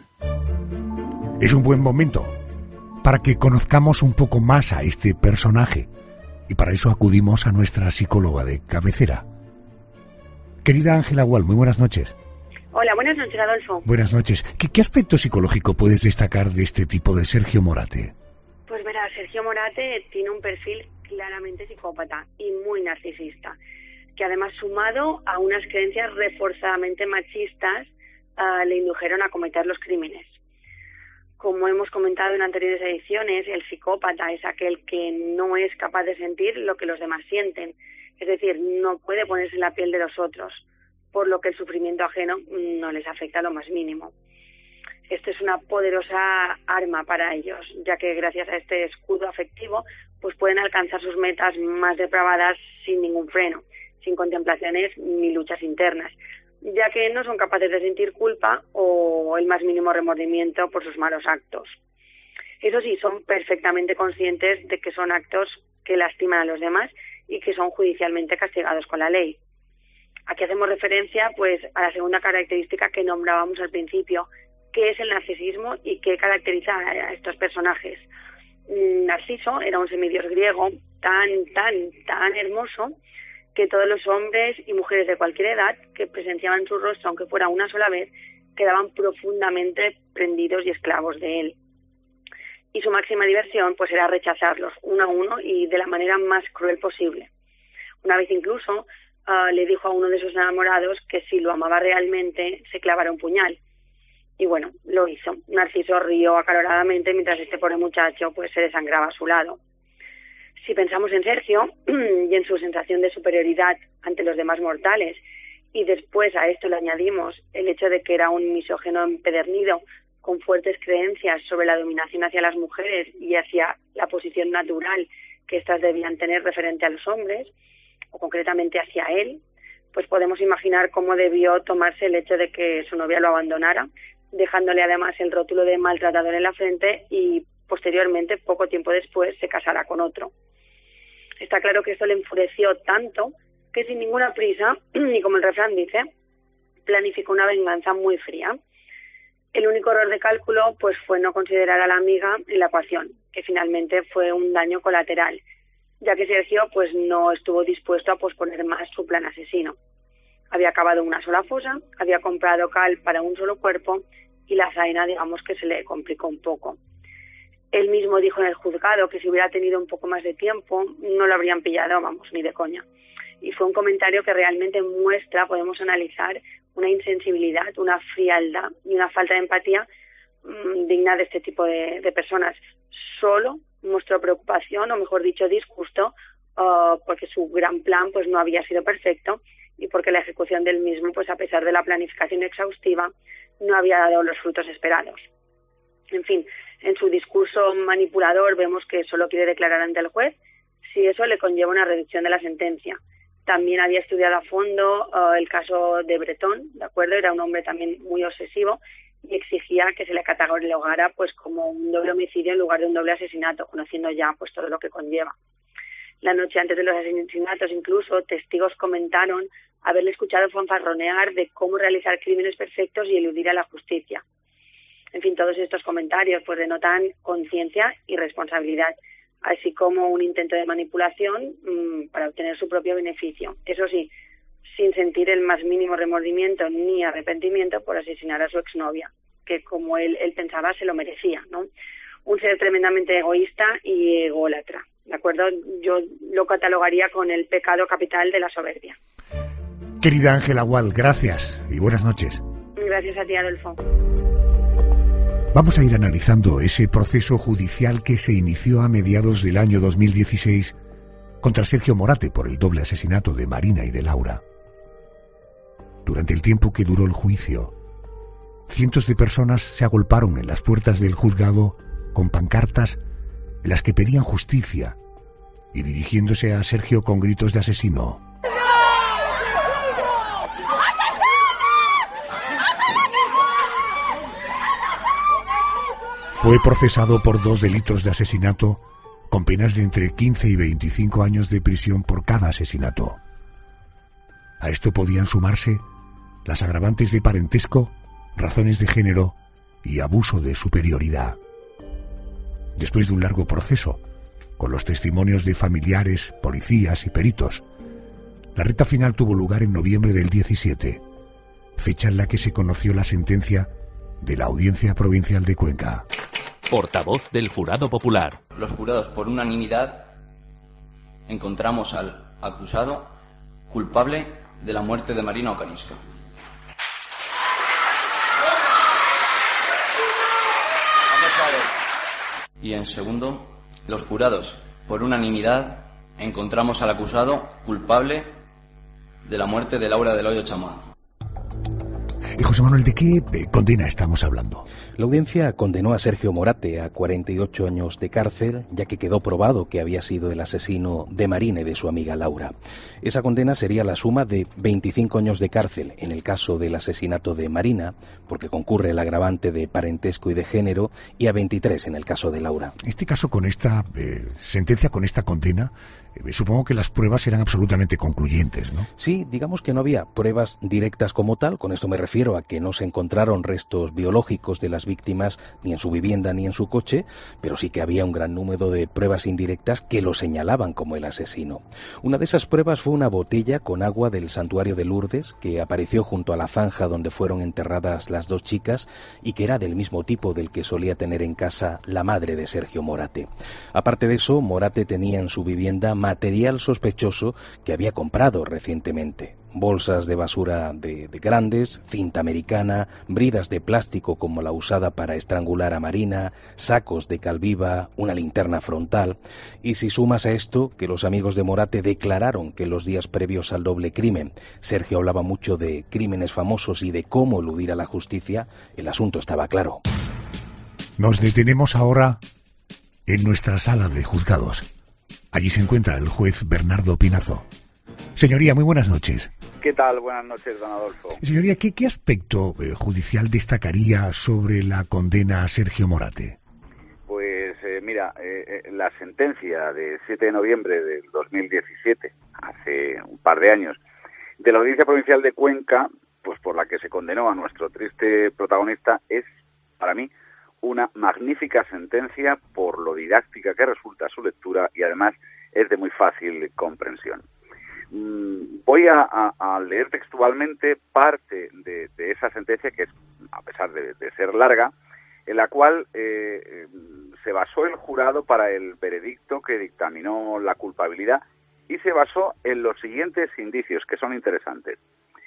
Es un buen momento para que conozcamos un poco más a este personaje. Y para eso acudimos a nuestra psicóloga de cabecera. Querida Ángela Gual, muy buenas noches. Hola, buenas noches, Adolfo. Buenas noches. ¿Qué aspecto psicológico puedes destacar de este tipo de Sergio Morate? Pues verá, Sergio Morate tiene un perfil claramente psicópata y muy narcisista, que además sumado a unas creencias reforzadamente machistas le indujeron a cometer los crímenes. Como hemos comentado en anteriores ediciones, el psicópata es aquel que no es capaz de sentir lo que los demás sienten, es decir, no puede ponerse en la piel de los otros, por lo que el sufrimiento ajeno no les afecta lo más mínimo. Esto es una poderosa arma para ellos, ya que gracias a este escudo afectivo pues pueden alcanzar sus metas más depravadas sin ningún freno, sin contemplaciones ni luchas internas, ya que no son capaces de sentir culpa o el más mínimo remordimiento por sus malos actos. Eso sí, son perfectamente conscientes de que son actos que lastiman a los demás y que son judicialmente castigados con la ley. Aquí hacemos referencia pues a la segunda característica que nombrábamos al principio, que es el narcisismo y que caracteriza a estos personajes. Narciso era un semidios griego tan hermoso que todos los hombres y mujeres de cualquier edad que presenciaban su rostro, aunque fuera una sola vez, quedaban profundamente prendidos y esclavos de él. Y su máxima diversión pues era rechazarlos uno a uno y de la manera más cruel posible. Una vez incluso le dijo a uno de sus enamorados que si lo amaba realmente se clavara un puñal. Y bueno, lo hizo. Narciso rió acaloradamente mientras este pobre muchacho pues se desangraba a su lado. Si pensamos en Sergio y en su sensación de superioridad ante los demás mortales, y después a esto le añadimos el hecho de que era un misógino empedernido, con fuertes creencias sobre la dominación hacia las mujeres y hacia la posición natural que éstas debían tener referente a los hombres, o concretamente hacia él, pues podemos imaginar cómo debió tomarse el hecho de que su novia lo abandonara, dejándole además el rótulo de maltratador en la frente y posteriormente, poco tiempo después, se casara con otro. Está claro que esto le enfureció tanto que sin ninguna prisa, y como el refrán dice, planificó una venganza muy fría. El único error de cálculo pues fue no considerar a la amiga en la ecuación, que finalmente fue un daño colateral, ya que Sergio pues no estuvo dispuesto a posponer más su plan asesino. Había cavado una sola fosa, había comprado cal para un solo cuerpo y la faena, digamos, que se le complicó un poco. Él mismo dijo en el juzgado que si hubiera tenido un poco más de tiempo no lo habrían pillado, vamos, ni de coña. Y fue un comentario que realmente muestra, podemos analizar, una insensibilidad, una frialdad y una falta de empatía digna de este tipo de personas. Solo mostró preocupación, o mejor dicho, disgusto, porque su gran plan pues no había sido perfecto y porque la ejecución del mismo, pues a pesar de la planificación exhaustiva, no había dado los frutos esperados. En fin, en su discurso manipulador vemos que solo quiere declarar ante el juez si eso le conlleva una reducción de la sentencia. También había estudiado a fondo el caso de Bretón, ¿de acuerdo? Era un hombre también muy obsesivo y exigía que se le catalogara pues como un doble homicidio en lugar de un doble asesinato, conociendo ya pues todo lo que conlleva. La noche antes de los asesinatos, incluso, testigos comentaron haberle escuchado fanfarronear de cómo realizar crímenes perfectos y eludir a la justicia. En fin, todos estos comentarios pues denotan conciencia y responsabilidad, así como un intento de manipulación para obtener su propio beneficio. Eso sí, sin sentir el más mínimo remordimiento ni arrepentimiento por asesinar a su exnovia, que como él pensaba se lo merecía, ¿no? Un ser tremendamente egoísta y ególatra, ¿de acuerdo? Yo lo catalogaría con el pecado capital de la soberbia. Querida Ángela Gual, gracias y buenas noches. Gracias a ti, Adolfo. Vamos a ir analizando ese proceso judicial que se inició a mediados del año 2016 contra Sergio Morate por el doble asesinato de Marina y de Laura. Durante el tiempo que duró el juicio, cientos de personas se agolparon en las puertas del juzgado con pancartas en las que pedían justicia y dirigiéndose a Sergio con gritos de asesino. Fue procesado por 2 delitos de asesinato con penas de entre 15 y 25 años de prisión por cada asesinato. A esto podían sumarse las agravantes de parentesco, razones de género y abuso de superioridad. Después de un largo proceso, con los testimonios de familiares, policías y peritos, la recta final tuvo lugar en noviembre del 17, fecha en la que se conoció la sentencia de la Audiencia Provincial de Cuenca. Portavoz del Jurado Popular. Los jurados, por unanimidad, encontramos al acusado culpable de la muerte de Marina Okarinska. Vamos a ver. Y en segundo, los jurados, por unanimidad, encontramos al acusado culpable de la muerte de Laura del Hoyo Chamón. José Manuel, ¿de qué condena estamos hablando? La audiencia condenó a Sergio Morate a 48 años de cárcel, ya que quedó probado que había sido el asesino de Marina y de su amiga Laura. Esa condena sería la suma de 25 años de cárcel en el caso del asesinato de Marina, porque concurre el agravante de parentesco y de género, y a 23 en el caso de Laura. En este caso, con esta sentencia, con esta condena, supongo que las pruebas eran absolutamente concluyentes, ¿no? Sí, digamos que no había pruebas directas como tal, con esto me refiero refiero a que no se encontraron restos biológicos de las víctimas ni en su vivienda ni en su coche, pero sí que había un gran número de pruebas indirectas que lo señalaban como el asesino. Una de esas pruebas fue una botella con agua del santuario de Lourdes que apareció junto a la zanja donde fueron enterradas las dos chicas y que era del mismo tipo del que solía tener en casa la madre de Sergio Morate. Aparte de eso, Morate tenía en su vivienda material sospechoso que había comprado recientemente. Bolsas de basura de grandes, cinta americana, bridas de plástico como la usada para estrangular a Marina, sacos de cal viva, una linterna frontal. Y si sumas a esto que los amigos de Morate declararon que en los días previos al doble crimen Sergio hablaba mucho de crímenes famosos y de cómo eludir a la justicia, el asunto estaba claro. Nos detenemos ahora en nuestra sala de juzgados. Allí se encuentra el juez Bernardo Pinazo. Señoría, muy buenas noches. ¿Qué tal? Buenas noches, don Adolfo. Señoría, ¿qué aspecto judicial destacaría sobre la condena a Sergio Morate? Pues mira, la sentencia de 7 de noviembre del 2017, hace un par de años, de la Audiencia Provincial de Cuenca, pues por la que se condenó a nuestro triste protagonista, es, para mí, una magnífica sentencia por lo didáctica que resulta su lectura y además es de muy fácil comprensión. Voy a leer textualmente parte de esa sentencia que es, a pesar de ser larga, en la cual se basó el jurado para el veredicto que dictaminó la culpabilidad y se basó en los siguientes indicios que son interesantes.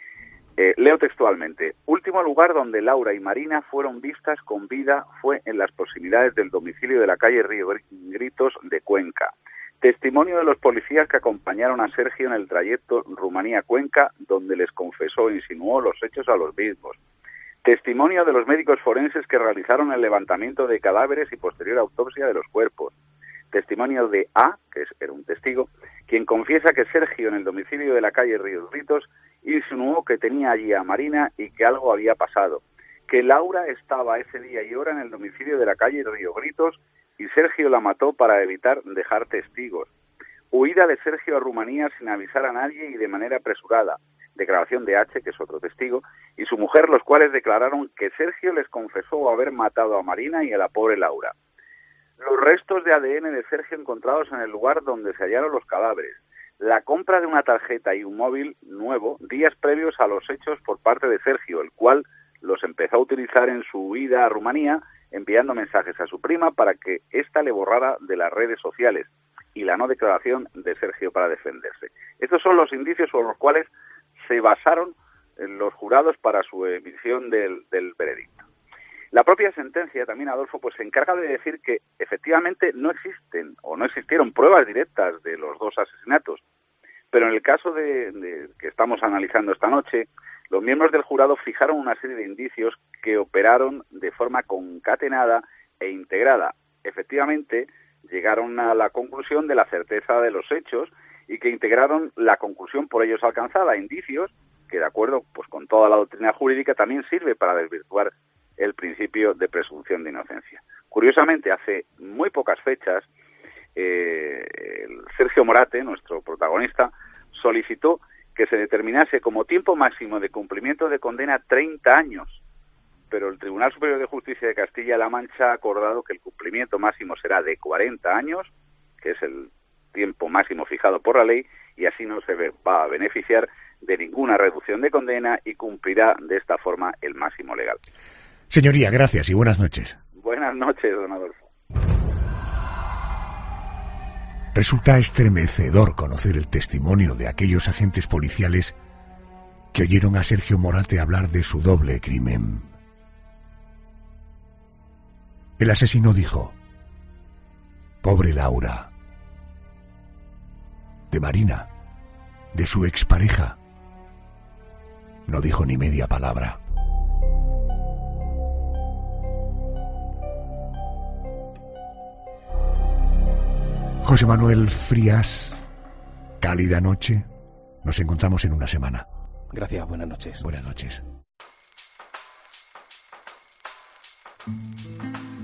Leo textualmente. Último lugar donde Laura y Marina fueron vistas con vida fue en las proximidades del domicilio de la calle Río Gritos de Cuenca. Testimonio de los policías que acompañaron a Sergio en el trayecto Rumanía-Cuenca, donde les confesó e insinuó los hechos a los mismos. Testimonio de los médicos forenses que realizaron el levantamiento de cadáveres y posterior autopsia de los cuerpos. Testimonio de A, que era un testigo, quien confiesa que Sergio en el domicilio de la calle Ríos Gritos insinuó que tenía allí a Marina y que algo había pasado. Que Laura estaba ese día y hora en el domicilio de la calle Ríos Gritos y Sergio la mató para evitar dejar testigos. Huida de Sergio a Rumanía sin avisar a nadie y de manera apresurada. Declaración de H, que es otro testigo, y su mujer, los cuales declararon que Sergio les confesó haber matado a Marina y a la pobre Laura. Los restos de ADN de Sergio encontrados en el lugar donde se hallaron los cadáveres. La compra de una tarjeta y un móvil nuevo días previos a los hechos por parte de Sergio, el cual los empezó a utilizar en su huida a Rumanía, enviando mensajes a su prima para que ésta le borrara de las redes sociales, y la no declaración de Sergio para defenderse. Estos son los indicios sobre los cuales se basaron los jurados para su emisión del veredicto. La propia sentencia también, Adolfo, pues se encarga de decir que efectivamente no existen o no existieron pruebas directas de los dos asesinatos, pero en el caso de que estamos analizando esta noche, los miembros del jurado fijaron una serie de indicios que operaron de forma concatenada e integrada. Efectivamente, llegaron a la conclusión de la certeza de los hechos y que integraron la conclusión por ellos alcanzada, indicios que, de acuerdo pues con toda la doctrina jurídica, también sirve para desvirtuar el principio de presunción de inocencia. Curiosamente, hace muy pocas fechas, Sergio Morate, nuestro protagonista, solicitó que se determinase como tiempo máximo de cumplimiento de condena 30 años, pero el Tribunal Superior de Justicia de Castilla-La Mancha ha acordado que el cumplimiento máximo será de 40 años, que es el tiempo máximo fijado por la ley, y así no se va a beneficiar de ninguna reducción de condena y cumplirá de esta forma el máximo legal. Señoría, gracias y buenas noches. Buenas noches, don Adolfo. Resulta estremecedor conocer el testimonio de aquellos agentes policiales que oyeron a Sergio Morate hablar de su doble crimen. El asesino dijo: pobre Laura, de Marina, de su expareja. No dijo ni media palabra. José Manuel Frías, cálida noche. Nos encontramos en una semana. Gracias, buenas noches. Buenas noches.